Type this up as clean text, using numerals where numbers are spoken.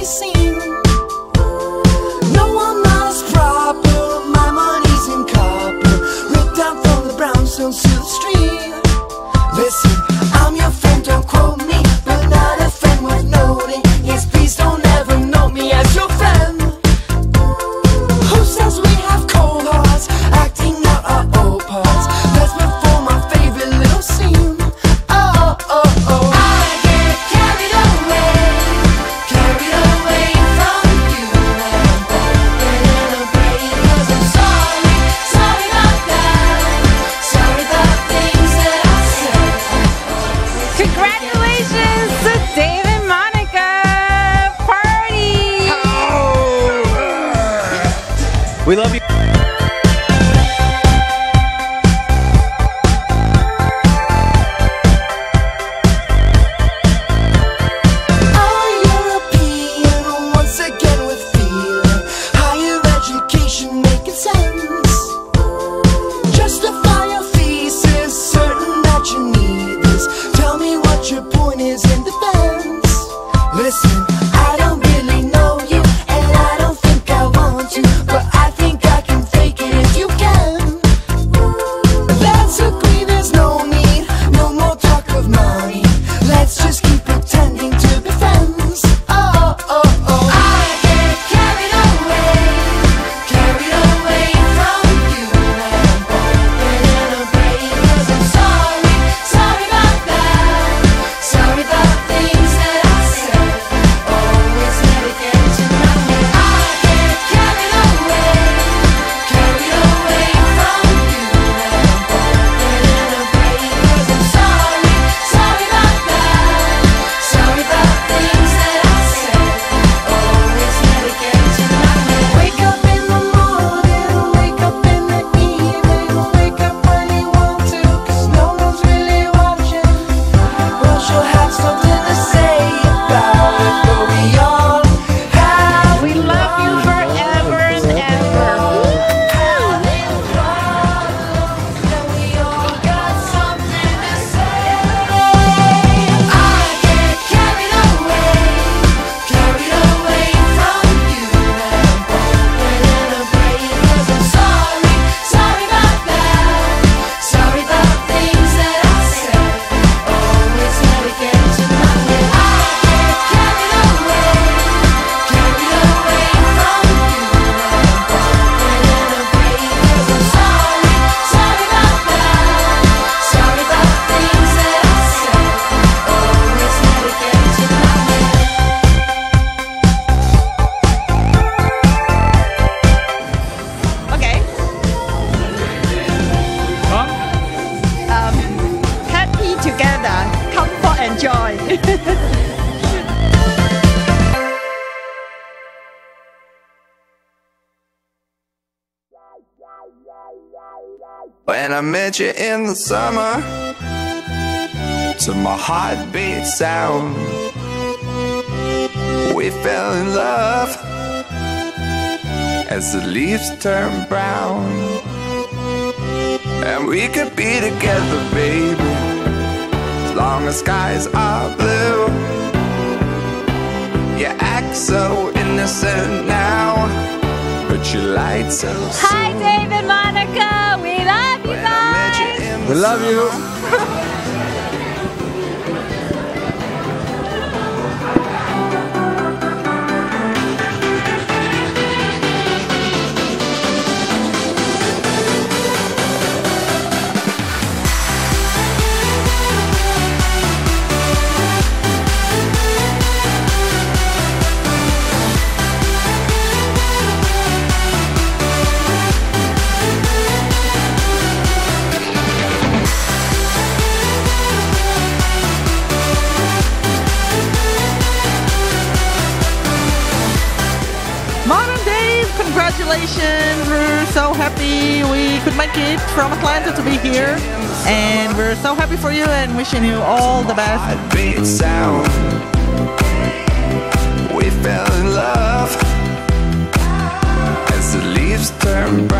seen. No, I'm not as proper. My money's in copper, ripped down from the brownstones to the street. Listen, I'm your friend, don't quote me, but not a friend worth noting. Yes, please don't ever note me as your friend. Who says we have cold hearts, acting out our old parts? Let's perform my favorite little scene. Oh, oh, oh. I get carried away from you. And I'm broken and I'm brave, 'cause I'm sorry, sorry about that. Sorry about things that I said. Congratulations to Dave and Monica! Party! We love you. All European, once again with feeling. Higher education making sense. Justify your thesis, certain that you need this. Tell me what your point is in defense. Listen, I don't really know you, and I don't think I want to, but I think I can fake it if you can. Let's agree there's no need, no more talk of money. Let's just keep pretending to be friends. Oh, oh, oh. I get carried away from you. And I'm broken and I'm brave, 'cause I'm sorry, sorry about that. Sorry about things that I said. Always let it get to my head. I get carried away from you. And I'm broken and I'm brave, 'cause I'm sorry, sorry about that. Sorry about things that I said. Always let it get to my head. Wake up in the morning, wake up in the evening, wake up when you want to, 'cause no one's really watching. Well, she'll have something to say about it, but we all have. We love you forever and ever. Then we all got something to say. I get carried away from you. And I'm broken and I'm brave, 'cause I'm sorry, sorry about that. Sorry about things that I said. Always let it get to my head. I get carried away from you. And I'm broken and I'm brave, 'cause I'm sorry, sorry about that. Sorry about things that I said. Always let it get to my head. Okay. Happy together, comfort and joy. When I met you in the summer, to my heartbeat sound, we fell in love as the leaves turn brown. And we could be together, baby, as long as skies are blue. You act so innocent now, but you lied so soon. Hi, Dave and Monica. We love you When I met you guys. in We the love you. summer. Congratulations, we're so happy we could make it from Atlanta to be here, and we're so happy for you and wishing you all the best. Heartbeat sound, we fell in love as the leaves turn brown.